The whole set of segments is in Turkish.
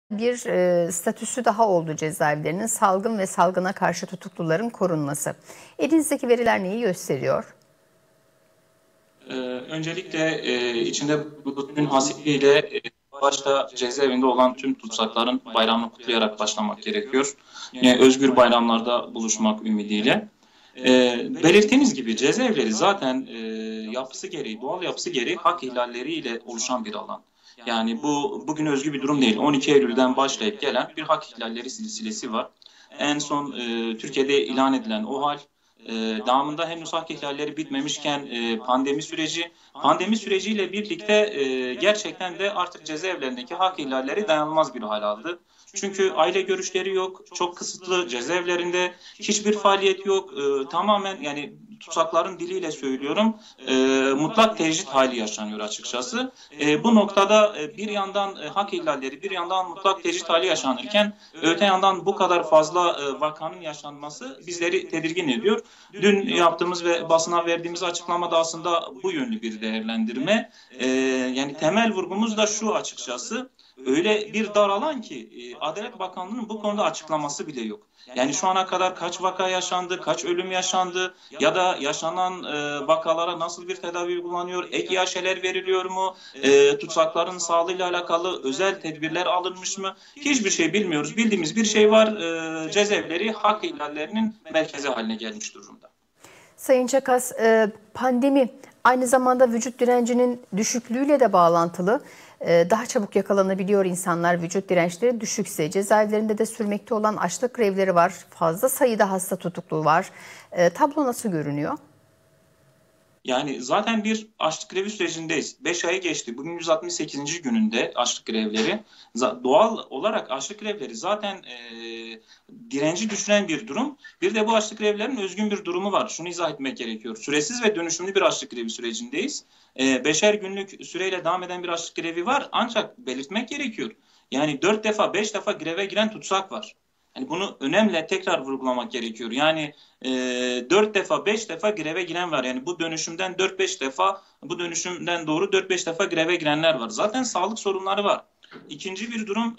Bir statüsü daha oldu cezaevlerinin, salgın ve salgına karşı tutukluların korunması. Elinizdeki veriler neyi gösteriyor? Öncelikle içinde bugünün hasidiyle başta cezaevinde olan tüm tutsakların bayramını kutlayarak başlamak gerekiyor. Yani özgür bayramlarda buluşmak ümidiyle. Belirttiğiniz gibi cezaevleri zaten yapısı gereği, doğal yapısı gereği hak ihlalleriyle oluşan bir alan. Yani bu bugün özgü bir durum değil. 12 Eylül'den başlayıp gelen bir hak ihlalleri silsilesi var. En son Türkiye'de ilan edilen o hal, devamında henüz hak ihlalleri bitmemişken pandemi süreciyle birlikte gerçekten de artık cezaevlerindeki hak ihlalleri dayanılmaz bir hal aldı. Çünkü aile görüşleri yok, çok kısıtlı, cezaevlerinde hiçbir faaliyet yok. Tamamen, yani tutsakların diliyle söylüyorum, mutlak tecrit hali yaşanıyor açıkçası. Bu noktada bir yandan hak ihlalleri, bir yandan mutlak tecrit hali yaşanırken öte yandan bu kadar fazla vakanın yaşanması bizleri tedirgin ediyor. Dün yaptığımız ve basına verdiğimiz açıklamada aslında bu yönlü bir değerlendirme. Yani temel vurgumuz da şu açıkçası. Öyle bir dar alan ki Adalet Bakanlığı'nın bu konuda açıklaması bile yok. Yani şu ana kadar kaç vaka yaşandı, kaç ölüm yaşandı ya da yaşanan vakalara nasıl bir tedavi uygulanıyor, ek iaşeler veriliyor mu, tutsakların sağlığıyla alakalı özel tedbirler alınmış mı? Hiçbir şey bilmiyoruz. Bildiğimiz bir şey var, cezaevleri hak ihlallerinin merkezi haline gelmiş durumda. Sayın Çakas, pandemi aynı zamanda vücut direncinin düşüklüğüyle de bağlantılı. Daha çabuk yakalanabiliyor insanlar, vücut dirençleri düşükse. Cezaevlerinde de sürmekte olan açlık grevleri var. Fazla sayıda hasta tutuklu var. Tablo nasıl görünüyor? Yani zaten bir açlık grevi sürecindeyiz. 5 ayı geçti. Bugün 168. gününde açlık grevleri. Doğal olarak açlık grevleri zaten direnci düşüren bir durum. Bir de bu açlık grevlerinin özgün bir durumu var. Şunu izah etmek gerekiyor. Süresiz ve dönüşümlü bir açlık grevi sürecindeyiz. 5'er günlük süreyle devam eden bir açlık grevi var. Ancak belirtmek gerekiyor. Yani 4 defa 5 defa greve giren tutsak var. Yani bunu önemli tekrar vurgulamak gerekiyor. Yani 4 defa 5 defa greve giren var. Yani bu dönüşümden 4-5 defa, bu dönüşümden doğru 4-5 defa greve girenler var. Zaten sağlık sorunları var. İkinci bir durum,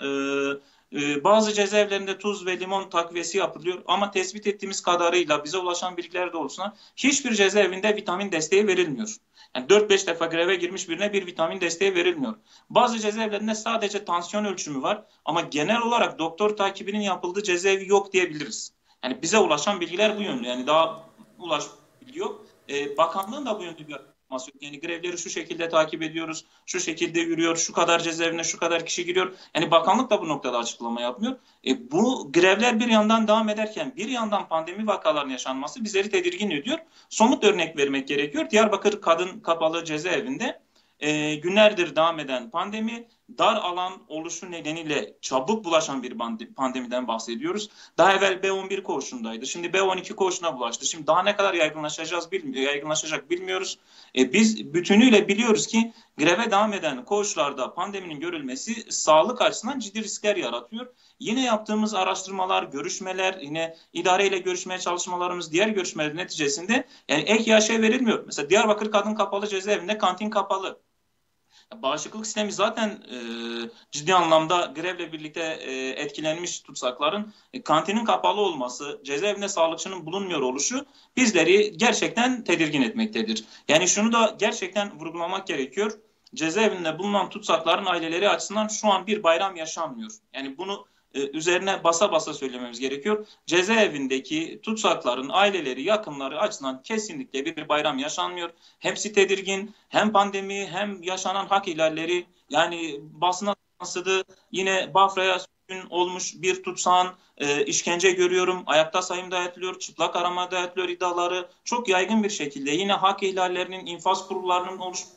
bazı cezaevlerinde tuz ve limon takviyesi yapılıyor ama tespit ettiğimiz kadarıyla bize ulaşan bilgiler doğrultusunda hiçbir cezaevinde vitamin desteği verilmiyor. Yani 4-5 defa greve girmiş birine bir vitamin desteği verilmiyor. Bazı cezaevlerinde sadece tansiyon ölçümü var ama genel olarak doktor takibinin yapıldığı cezaevi yok diyebiliriz. Yani bize ulaşan bilgiler bu yönde. Yani daha bilgi yok. Bakanlığın da bu yönde bir açıklaması yok. Yani grevleri şu şekilde takip ediyoruz, şu şekilde yürüyor, şu kadar cezaevine şu kadar kişi giriyor. Yani bakanlık da bu noktada açıklama yapmıyor. Bu grevler bir yandan devam ederken bir yandan pandemi vakalarının yaşanması bizleri tedirgin ediyor. Somut örnek vermek gerekiyor. Diyarbakır Kadın Kapalı Cezaevinde günlerdir devam eden pandemi, dar alan oluşu nedeniyle çabuk bulaşan bir pandemiden bahsediyoruz. Daha evvel B11 koğuşundaydı. Şimdi B12 koğuşuna bulaştı. Şimdi daha ne kadar yaygınlaşacak bilmiyoruz. Biz bütünüyle biliyoruz ki greve devam eden koğuşlarda pandeminin görülmesi sağlık açısından ciddi riskler yaratıyor. Yine yaptığımız araştırmalar, görüşmeler, yine idareyle görüşmeye çalışmalarımız, diğer görüşmeler neticesinde yani ek yaşa verilmiyor. Mesela Diyarbakır Kadın Kapalı Cezaevinde kantin kapalı. Bağışıklık sistemi zaten ciddi anlamda grevle birlikte etkilenmiş tutsakların kantinin kapalı olması, cezaevinde sağlıkçının bulunmuyor oluşu bizleri gerçekten tedirgin etmektedir. Yani şunu da gerçekten vurgulamak gerekiyor. Cezaevinde bulunan tutsakların aileleri açısından şu an bir bayram yaşanmıyor. Yani bunu üzerine basa basa söylememiz gerekiyor. Cezaevindeki tutsakların aileleri, yakınları açısından kesinlikle bir bayram yaşanmıyor. Hepsi tedirgin, hem pandemi hem yaşanan hak ihlalleri, yani basına yansıdı. Yine Bafra'ya olmuş bir tutsağın işkence görüyorum, ayakta sayım dayatılıyor, çıplak arama dayatılıyor iddiaları çok yaygın bir şekilde. Yine hak ihlallerinin, infaz kurullarının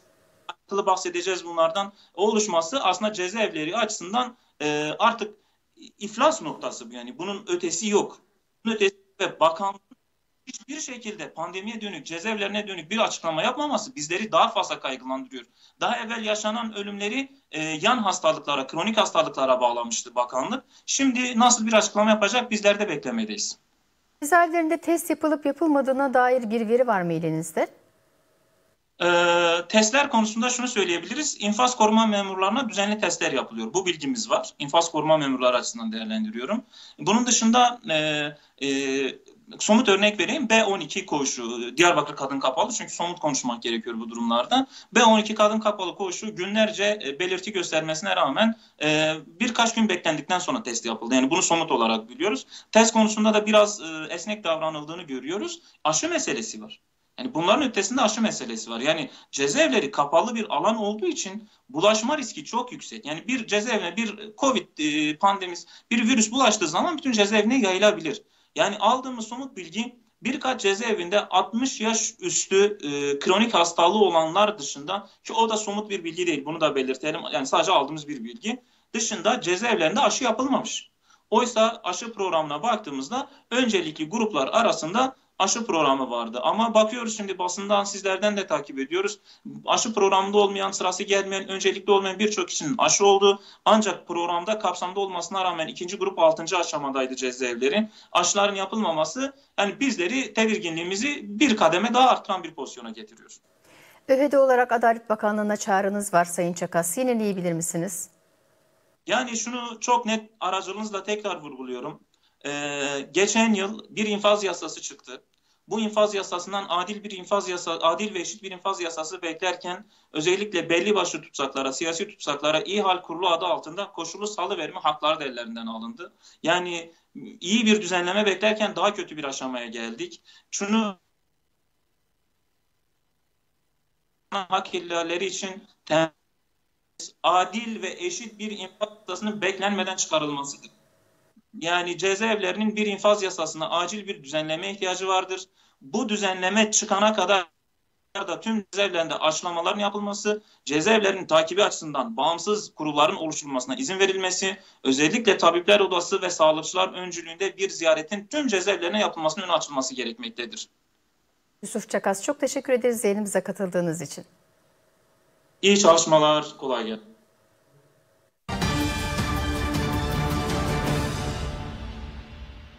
bahsedeceğiz bunlardan. O oluşması aslında cezaevleri açısından artık iflas noktası bu. Yani bunun ötesi yok. Bunun ötesi ve bakan hiçbir şekilde pandemiye dönük, cezaevlerine dönük bir açıklama yapmaması bizleri daha fazla kaygılandırıyor. Daha evvel yaşanan ölümleri yan hastalıklara, kronik hastalıklara bağlamıştı bakanlık. Şimdi nasıl bir açıklama yapacak bizler de beklemedeyiz. Cezaevlerinde test yapılıp yapılmadığına dair bir veri var mı elinizde? Testler konusunda şunu söyleyebiliriz. İnfaz koruma memurlarına düzenli testler yapılıyor. Bu bilgimiz var. İnfaz koruma memurları açısından değerlendiriyorum. Bunun dışında somut örnek vereyim. B12 koğuşu, Diyarbakır Kadın Kapalı, çünkü somut konuşmak gerekiyor bu durumlarda. B12 Kadın Kapalı koğuşu günlerce belirti göstermesine rağmen birkaç gün beklendikten sonra test yapıldı. Yani bunu somut olarak biliyoruz. Test konusunda da biraz esnek davranıldığını görüyoruz. Aşı meselesi var. Yani bunların ötesinde aşı meselesi var. Yani cezaevleri kapalı bir alan olduğu için bulaşma riski çok yüksek. Yani bir cezaevine bir Covid pandemisi, bir virüs bulaştığı zaman bütün cezaevine yayılabilir. Yani aldığımız somut bilgi, birkaç cezaevinde 60 yaş üstü kronik hastalığı olanlar dışında, ki o da somut bir bilgi değil, bunu da belirtelim. Yani sadece aldığımız bir bilgi dışında cezaevlerinde aşı yapılmamış. Oysa aşı programına baktığımızda öncelikli gruplar arasında aşı programı vardı. Ama bakıyoruz şimdi, basından, sizlerden de takip ediyoruz. Aşı programında olmayan, sırası gelmeyen, öncelikli olmayan birçok kişinin aşı oldu. Ancak programda kapsamda olmasına rağmen ikinci grup 6. aşamadaydı cezaevleri. Aşıların yapılmaması yani bizleri, tedirginliğimizi bir kademe daha arttıran bir pozisyona getiriyor. ÖHD olarak Adalet Bakanlığı'na çağrınız var Sayın Çakas. Yineleyebilir misiniz? Yani şunu çok net aracılığınızla tekrar vurguluyorum. Geçen yıl bir infaz yasası çıktı. Bu infaz yasasından adil ve eşit bir infaz yasası beklerken özellikle belli başlı tutsaklara, siyasi tutsaklara İhal Kurulu adı altında koşullu salıverme hakları da ellerinden alındı. Yani iyi bir düzenleme beklerken daha kötü bir aşamaya geldik. Şunu, hak ihlalleri için adil ve eşit bir infaz yasasının beklenmeden çıkarılmasıdır. Yani cezaevlerinin bir infaz yasasına acil bir düzenleme ihtiyacı vardır. Bu düzenleme çıkana kadar da tüm cezaevlerinde aşılamaların yapılması, cezaevlerinin takibi açısından bağımsız kurulların oluşturulmasına izin verilmesi, özellikle tabipler odası ve sağlıkçılar öncülüğünde bir ziyaretin tüm cezaevlerine yapılmasının önü açılması gerekmektedir. Yusuf Çakas, çok teşekkür ederiz yayınımıza katıldığınız için. İyi çalışmalar, kolay gelsin.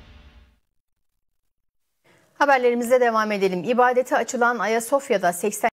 Haberlerimize devam edelim. İbadete açılan Ayasofya'da 80